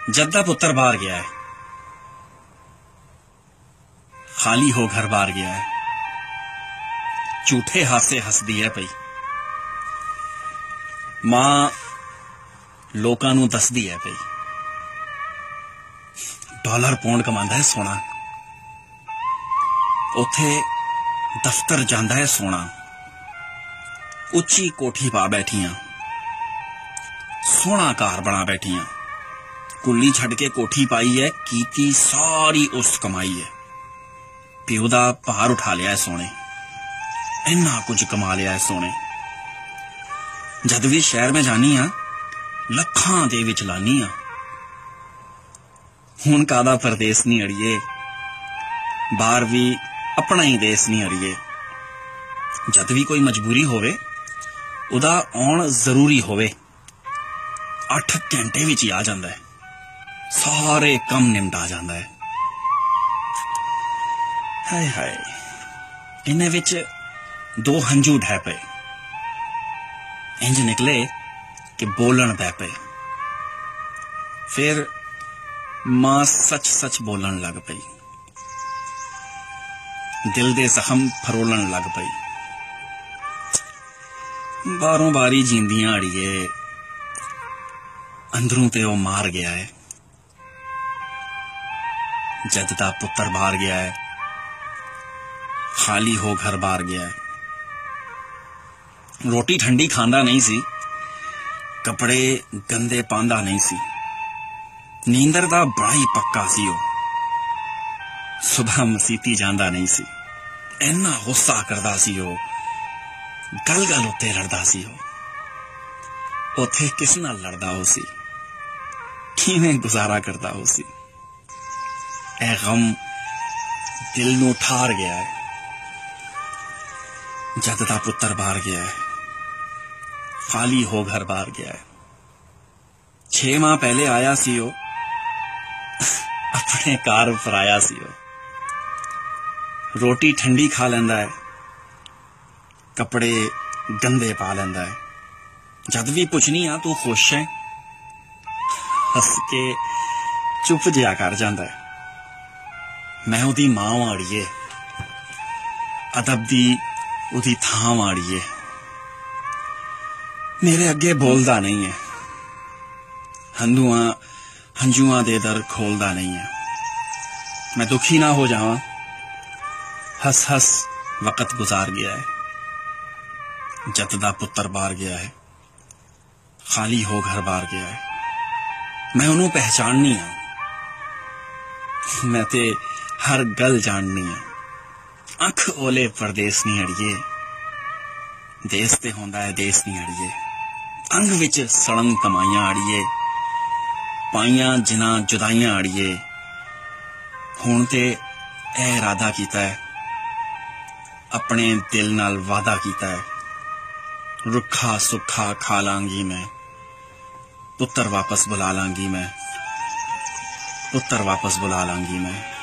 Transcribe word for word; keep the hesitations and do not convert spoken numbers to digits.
जद दा पुत्र बाहर गया है, खाली हो घर बाहर गया है, झूठे हासे हसदी है पई। मां लोकां नूं दसदी है पई, डॉलर पौंड कमांदा है सोना, उथे दफ्तर जांदा है सोना, उच्ची कोठी पा बैठियां, सोहना घर बना बैठियां, कुल्ली छड़ के कोठी पाई है, कीती सारी उस कमाई है, प्यो दा भार उठा लिया है सोने, इन्ना कुछ कमा लिया है सोने। जद भी शहर में जानी आ लखां दे विच लानी आ, हुण कादा परदेस नहीं अड़िए, बाहर भी अपना ही देश नहीं अड़िए। जद भी कोई मजबूरी होवे उदा आउण जरूरी होवे, अठ घंटे विच ही आ जांदा है, सारे कम निपटा जांदा है। हाय हाय, इन्हां विच दो हंजू ढह पे, इंज निकले कि बोलन पै पे। फिर मां सच सच बोलन लग पई, दिल दे जख्म फरोलन लग पई। बारों बारी जींदियां अड़िए, अंदरों ते ओ मार गया है। जद दा पुत्र बाहर गया है, खाली हो घर बाहर गया है। रोटी ठंडी खांदा नहीं सी, कपड़े गंदे पांदा नहीं सी, नींदर दा बड़ा ही पक्का सी। ओ सुबह मसीती जांदा नहीं सी, इन्ना गुस्सा करदा सी। ओ गल गल उत्ते लड़दा सी। ओ उथे किस नाल लड़दा हो सी, किवें गुजारा करदा हो सी। ए गम दिल नूं ठार गया है। जद दा पुत्र बाहर गया है, खाली हो घर बाहर गया है। छे माह पहले आया सी ओ, अपने कार पर आया सी ओ, रोटी ठंडी खा लेंदा है, कपड़े गंदे पा लेंदा है। जद भी पुछनी आ तू खुश है, हस के चुप जिहा कर जांदा है। मैं उदी मां वां अड़िए, अदब दी उदी थां वां अड़िए, मेरे अगे बोलदा नहीं है, हंधुआ हंजुआ दे दर खोलदा नहीं है। मैं दुखी ना हो जावां, हस हस वक्त गुजार गया है। जद दा पुत्र बाहर गया है, खाली हो घर बाहर गया है। मैं उन्होंने पहचाननी आ, मैं ते हर गल जाननी आ। अख ओले परदेस नहीं अड़िए, देश ते होंदा है देश नहीं अड़िए। अंग विच सड़ंग कमाइयां अड़िए, पाइयां जिना जुदाइयां अड़िए। हुण ते ए इरादा कीता है, अपने दिल नाल वादा कीता है, रुखा सुखा खा लांगी मैं, पुत्र वापस बुला लांगी मैं, पुत्र वापस बुला लांगी मैं।